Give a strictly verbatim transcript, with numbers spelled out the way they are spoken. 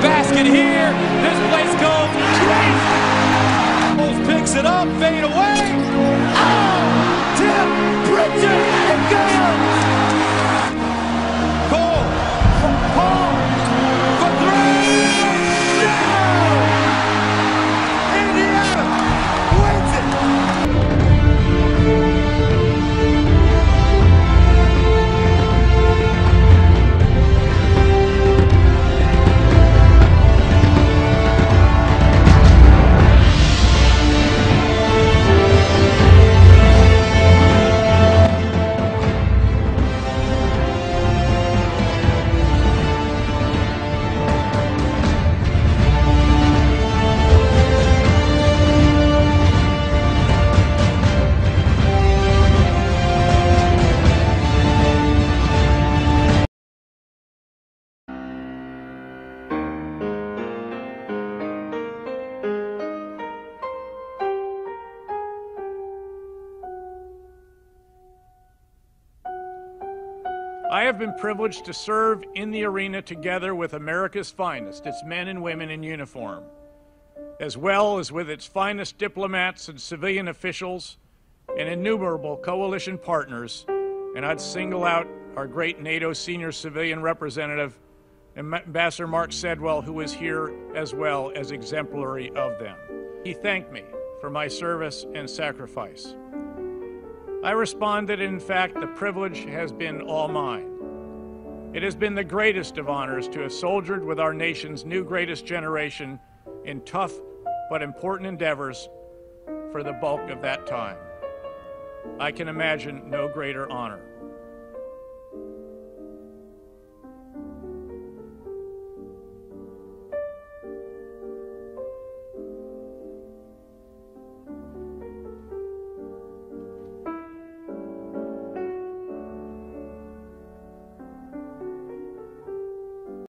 basket here. This place goes crazy. Bulls picks it up, fade away. Oh, Tim Pritchard, it goes. Cole, Paul, for three. No! Indiana wins it. I have been privileged to serve in the arena together with America's finest, its men and women in uniform, as well as with its finest diplomats and civilian officials and innumerable coalition partners, and I'd single out our great NATO senior civilian representative, Ambassador Mark Sedwell, who is here as well as exemplary of them. He thanked me for my service and sacrifice. I respond that, in fact, the privilege has been all mine. It has been the greatest of honors to have soldiered with our nation's new greatest generation in tough but important endeavors for the bulk of that time. I can imagine no greater honor.